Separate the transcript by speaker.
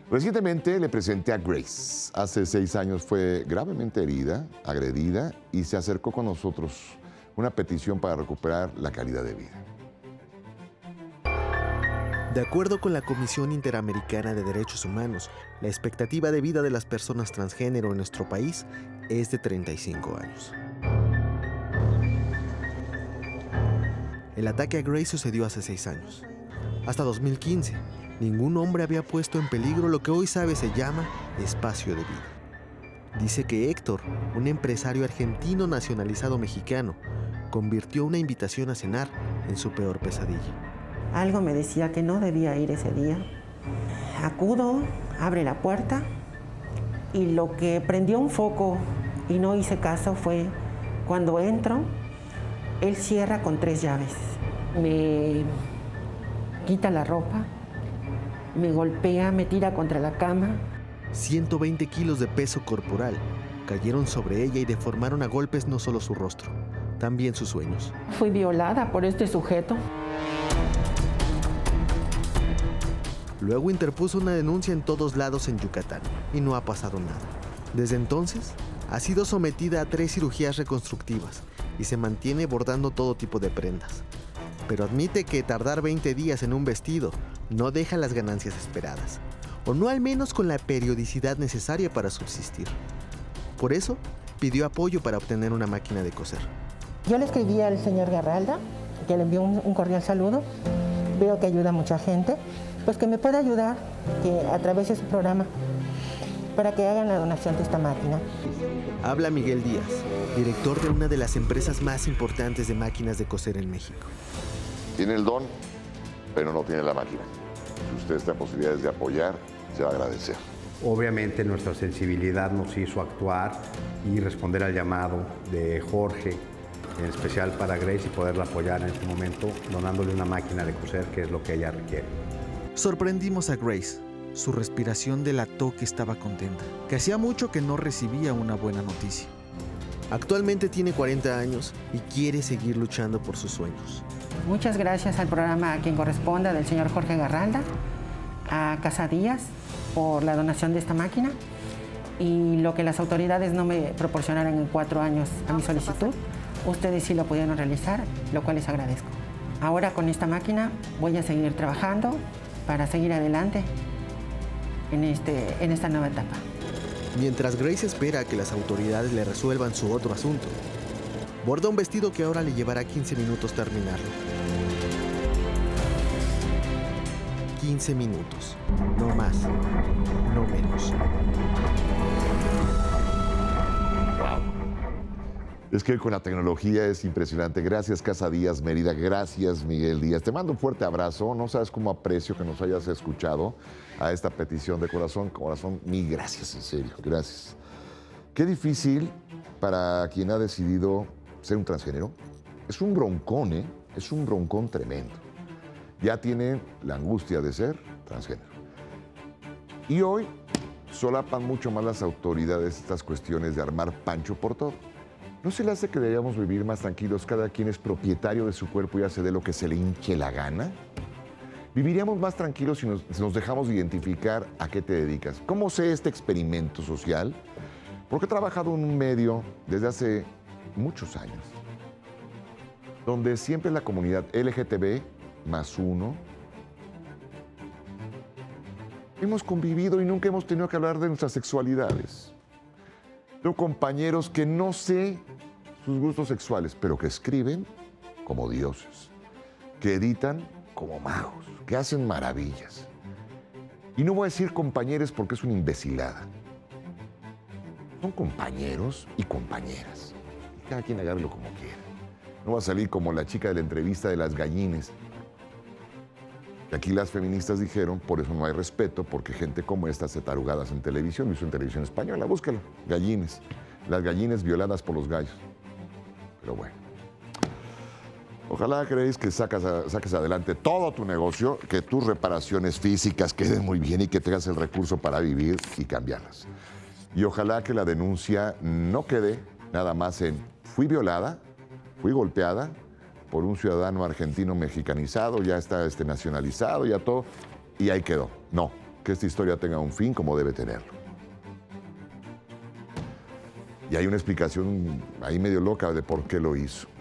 Speaker 1: Recientemente le presenté a Grace. Hace 6 años fue gravemente herida, agredida y se acercó con nosotros una petición para recuperar la calidad de vida.
Speaker 2: De acuerdo con la Comisión Interamericana de Derechos Humanos, la expectativa de vida de las personas transgénero en nuestro país es de 35 años. El ataque a Grace sucedió hace 6 años. Hasta 2015, ningún hombre había puesto en peligro lo que hoy sabe se llama espacio de vida. Dice que Héctor, un empresario argentino nacionalizado mexicano, convirtió una invitación a cenar en su peor pesadilla.
Speaker 3: Algo me decía que no debía ir ese día. Acudo, abre la puerta y lo que prendió un foco y no hice caso fue cuando entro, él cierra con 3 llaves. Me quita la ropa, me golpea, me tira contra la cama.
Speaker 2: 120 kilos de peso corporal cayeron sobre ella y deformaron a golpes no solo su rostro, también sus sueños.
Speaker 3: Fui violada por este sujeto.
Speaker 2: Luego interpuso una denuncia en todos lados en Yucatán y no ha pasado nada. Desde entonces, ha sido sometida a 3 cirugías reconstructivas y se mantiene bordando todo tipo de prendas. Pero admite que tardar 20 días en un vestido no deja las ganancias esperadas, o no al menos con la periodicidad necesaria para subsistir. Por eso, pidió apoyo para obtener una máquina de coser.
Speaker 3: Yo le escribí al señor Garralda, que le envió un cordial saludo. Veo que ayuda a mucha gente, pues que me pueda ayudar que a través de su programa para que hagan la donación de esta máquina.
Speaker 2: Habla Miguel Díaz, director de una de las empresas más importantes de máquinas de coser en México.
Speaker 1: Tiene el don, pero no tiene la máquina. Si usted está en posibilidades de apoyar, se va a agradecer.
Speaker 4: Obviamente nuestra sensibilidad nos hizo actuar y responder al llamado de Jorge, en especial para Grace, y poderla apoyar en este momento donándole una máquina de coser, que es lo que ella requiere.
Speaker 2: Sorprendimos a Grace. Su respiración delató que estaba contenta, que hacía mucho que no recibía una buena noticia. Actualmente tiene 40 años y quiere seguir luchando por sus sueños.
Speaker 3: Muchas gracias al programa A Quien Corresponda del señor Jorge Garralda, a Casa Díaz por la donación de esta máquina y lo que las autoridades no me proporcionaron en 4 años a mi solicitud, ustedes sí lo pudieron realizar, lo cual les agradezco. Ahora con esta máquina voy a seguir trabajando para seguir adelante en esta nueva etapa.
Speaker 2: Mientras Grace espera a que las autoridades le resuelvan su otro asunto, borda un vestido que ahora le llevará 15 minutos terminarlo. 15 minutos, no más, no menos.
Speaker 1: Es que con la tecnología es impresionante. Gracias, Casa Díaz Mérida. Gracias, Miguel Díaz. Te mando un fuerte abrazo. No sabes cómo aprecio que nos hayas escuchado a esta petición de corazón. Corazón, mil gracias, en serio. Gracias. Qué difícil para quien ha decidido ser un transgénero. Es un broncón, ¿eh? Es un broncón tremendo. Ya tiene la angustia de ser transgénero. Y hoy solapan mucho más las autoridades estas cuestiones de armar pancho por todo. ¿No se le hace que deberíamos vivir más tranquilos? Cada quien es propietario de su cuerpo y hace de lo que se le hinche la gana. ¿Viviríamos más tranquilos si nos dejamos de identificar a qué te dedicas? ¿Cómo sé este experimento social? Porque he trabajado en un medio desde hace muchos años, donde siempre la comunidad LGTB+1 hemos convivido y nunca hemos tenido que hablar de nuestras sexualidades. Tengo compañeros que no sé sus gustos sexuales, pero que escriben como dioses, que editan como magos, que hacen maravillas. Y no voy a decir compañeros porque es una imbecilada. Son compañeros y compañeras. Y cada quien agarrelo como quiera. No va a salir como la chica de la entrevista de las gallines. Y aquí las feministas dijeron, por eso no hay respeto, porque gente como esta hace tarugadas en televisión, lo hizo en televisión española, búscalo, gallines. Las gallinas violadas por los gallos. Pero bueno. Ojalá creéis que saques adelante todo tu negocio, que tus reparaciones físicas queden muy bien y que tengas el recurso para vivir y cambiarlas. Y ojalá que la denuncia no quede nada más en fui violada, fui golpeada por un ciudadano argentino mexicanizado, ya está nacionalizado, ya todo, y ahí quedó. No, que esta historia tenga un fin como debe tenerlo. Y hay una explicación ahí medio loca de por qué lo hizo.